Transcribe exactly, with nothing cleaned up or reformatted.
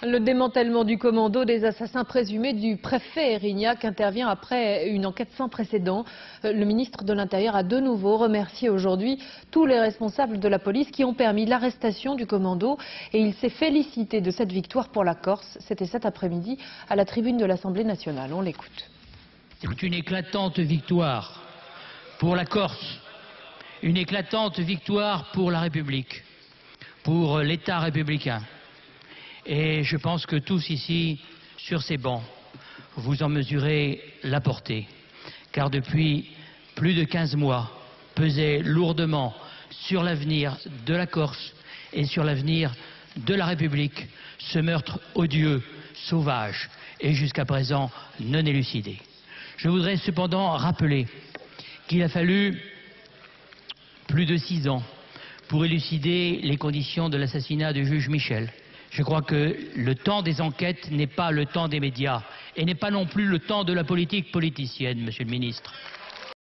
Le démantèlement du commando des assassins présumés du préfet Erignac intervient après une enquête sans précédent. Le ministre de l'Intérieur a de nouveau remercié aujourd'hui tous les responsables de la police qui ont permis l'arrestation du commando et il s'est félicité de cette victoire pour la Corse. C'était cet après-midi à la tribune de l'Assemblée nationale. On l'écoute. C'est une éclatante victoire pour la Corse, une éclatante victoire pour la République, pour l'État républicain. Et je pense que tous ici, sur ces bancs, vous en mesurez la portée. Car depuis plus de quinze mois, pesait lourdement sur l'avenir de la Corse et sur l'avenir de la République ce meurtre odieux, sauvage et jusqu'à présent non élucidé. Je voudrais cependant rappeler qu'il a fallu plus de six ans pour élucider les conditions de l'assassinat du juge Michel. Je crois que le temps des enquêtes n'est pas le temps des médias et n'est pas non plus le temps de la politique politicienne, Monsieur le Ministre.